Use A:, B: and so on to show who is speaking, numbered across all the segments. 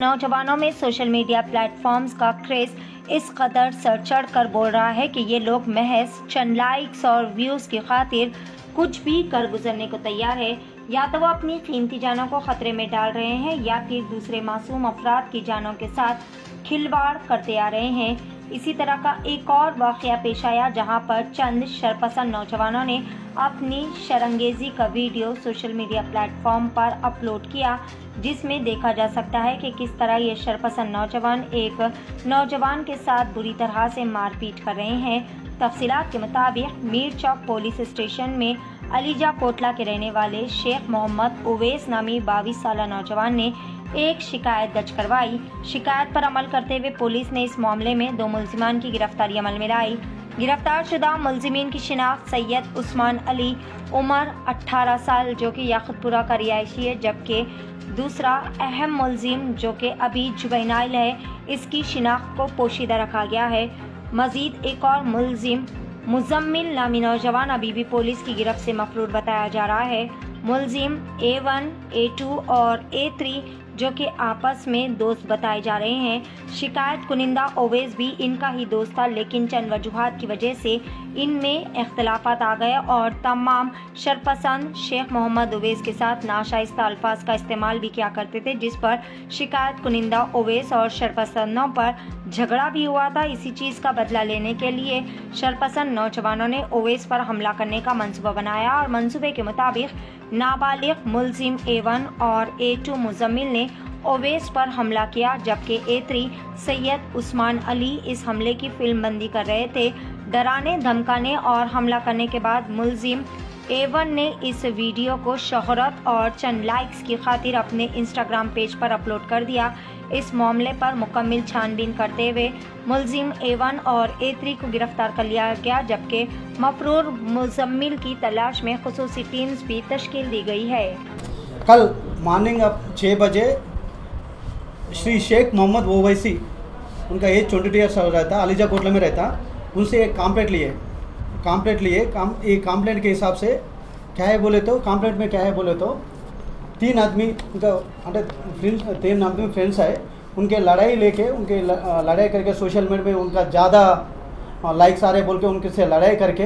A: नौजवानों में social media platforms का क्रेज इस कदर सर चढ़ कर बोल रहा है कि ये लोग महज चंद लाइक्स और व्यूज़ की खातिर कुछ भी कर गुजरने को तैयार है। या तो वो अपनी कीमती जानों को खतरे में डाल रहे हैं या फिर दूसरे मासूम अफराद की जानों के साथ खिलवाड़ करते आ रहे हैं। इसी तरह का एक और वाक़या पेश आया जहां पर चंद शरपसंद नौजवानों ने अपनी शरंगेज़ी का वीडियो सोशल मीडिया प्लेटफॉर्म पर अपलोड किया, जिसमें देखा जा सकता है कि किस तरह ये शरपसंद नौजवान एक नौजवान के साथ बुरी तरह से मारपीट कर रहे हैं। तफसीलात के मुताबिक मीर चौक पुलिस स्टेशन में अलीजा कोटला के रहने वाले शेख मोहम्मद उवैस नामी 22 साला नौजवान ने एक शिकायत दर्ज करवाई। शिकायत पर अमल करते हुए पुलिस ने इस मामले में 2 मुल्जिमान की गिरफ्तारी अमल में लाई। गिरफ्तार शुदा मुल्जिमीन की शिनाख्त सैयद उस्मान अली उम्र 18 साल जो कि याकुतपुरा का रिहायशी है, जबकि दूसरा अहम मुल्जिम जो कि अभी जुवेनाइल है, इसकी शिनाख्त को पोशीदा रखा गया है। मजीद एक और मुल्जिम मुजम्मिल नामी नौजवान अभी भी पुलिस की गिरफ्त से मफरूर बताया जा रहा है। मुल्जिम A1, A2 और A3 जो कि आपस में दोस्त बताए जा रहे हैं। शिकायत कुनिंदा ओवैस भी इनका ही दोस्त था, लेकिन चंद वजूहात की वजह से इनमें इख्तलाफात आ गए और तमाम शरपसंद शेख मोहम्मद उवैस के साथ नाशाइस्ता अल्फाज का इस्तेमाल भी किया करते थे, जिस पर शिकायत कुनिंदा ओवैस और शरपसंदों पर झगड़ा भी हुआ था। इसी चीज़ का बदला लेने के लिए शरपसंद नौजवानों ने ओवैस पर हमला करने का मंसूबा बनाया और मंसूबे के मुताबिक नाबालिग मुल्जिम A1 और A2 मुजम्मिल ने ओवैस पर हमला किया, जबकि A3 सैयद उस्मान अली इस हमले की फिल्मबंदी कर रहे थे। डराने धमकाने और हमला करने के बाद मुल्जिम A1 ने इस वीडियो को शोहरत और चंद लाइक्स की खातिर अपने इंस्टाग्राम पेज पर अपलोड कर दिया। इस मामले पर मुकम्मल छानबीन करते हुए मुल्जिम A1 और A3 को गिरफ्तार कर लिया गया, जबकि मफरूर मुजम्मिल की तलाश में खुसूसी टीम्स भी तश्कील दी गई है।
B: कल मॉर्निंग 6 बजे श्री शेख मोहम्मद ओवैसी, उनका एज 22 ईयर्स रहता, अलीजा कोटला में रहता, उनसे एक कंप्लेंट लिए ये कंप्लेंट के हिसाब से क्या है बोले तो कंप्लेंट में क्या है बोले तो 3 आदमी उनका फ्रेंड्स 3 आदमी फ्रेंड्स है, उनके लड़ाई लेके उनके लड़ाई करके सोशल मीडिया में उनका ज़्यादा लाइक्स आ रहे बोल के उनके से लड़ाई करके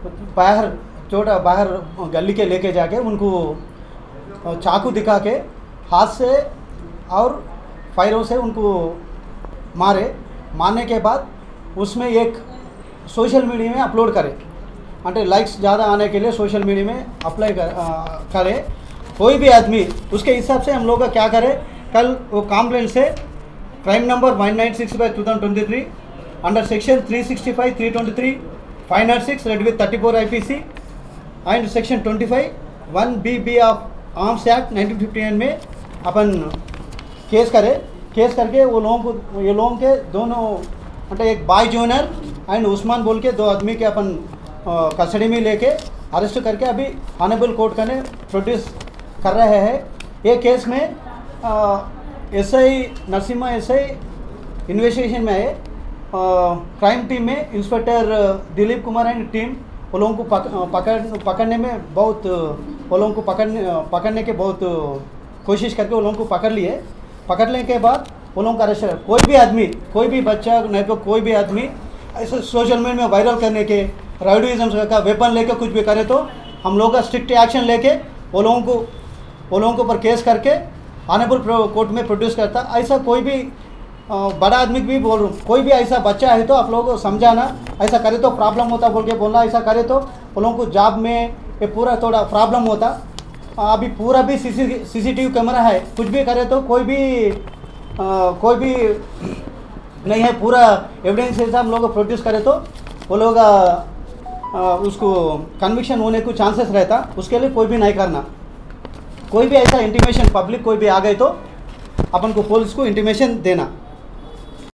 B: बाहर गली के लेके जाके उनको चाकू दिखा के हाथ से और फायरों से उनको मारने के बाद उसमें एक सोशल मीडिया में अपलोड करे, అంటే लाइक्स ज़्यादा आने के लिए सोशल मीडिया में अप्लाई करे। कोई भी आदमी उसके हिसाब से हम लोग का क्या करें, कल वो कंप्लेंट से crime number 196/2023 under section 365, 323, 506 read with 34 IPC and section 25 1BB of arms act 1959 में अपन केस करके वो लोगों के दोनों అంటే एक बाय जोनर एंड उस्मान बोल के 2 आदमी के अपन कस्टडी में लेके अरेस्ट करके अभी ऑनरेबल कोर्ट का ने प्रोड्यूस कर रहे हैं। ये केस में SI नरसिम्हा SI इन्वेस्टिगेशन में है, क्राइम टीम में inspector Dilip Kumar and team वो लोगों को पकड़ने में बहुत वो लोगों को पकड़ने के बहुत कोशिश करके वो लोगों को पकड़ने के बाद वो लोगों का अरेस्ट है। कोई भी बच्चा नहीं तो कोई भी आदमी ऐसे सोशल मीडिया में वायरल करने के राउडीज़म का वेपन लेके कुछ भी करे तो हम लोग का स्ट्रिक्ट एक्शन लेके वो लोगों को पर केस करके ऑनरेबल कोर्ट में प्रोड्यूस करता। ऐसा कोई भी बड़ा आदमी भी बोल रहा हूँ, कोई भी ऐसा बच्चा है तो आप लोगों को समझाना, ऐसा करे तो प्रॉब्लम होता बोल के बोलना, ऐसा करे तो वो लोगों को जॉब में ये पूरा थोड़ा प्रॉब्लम होता। अभी पूरा भी CCTV कैमरा है, कुछ भी करे तो कोई भी नहीं है, पूरा एविडेंस से हम लोग प्रोड्यूस करें तो वो लोग उसको कन्विक्शन होने को चांसेस रहता। उसके लिए कोई भी नहीं करना, कोई भी ऐसा इंटीमेशन पब्लिक कोई भी आ गए तो अपन को पुलिस को इंटीमेशन देना।